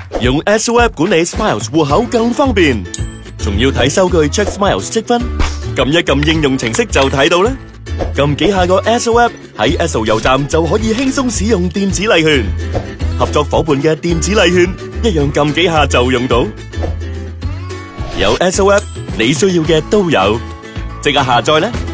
用 Esso App 管理 Smiles 戶口更方便，仲要睇收據 check Smiles 積分，撳一撳應用程式就睇到啦。撳幾下個 Esso App 喺 Esso 油站就可以輕鬆使用電子禮券，合作夥伴嘅電子禮券一樣撳幾下就用到。有 Esso App，你需要嘅都有，即刻下載啦！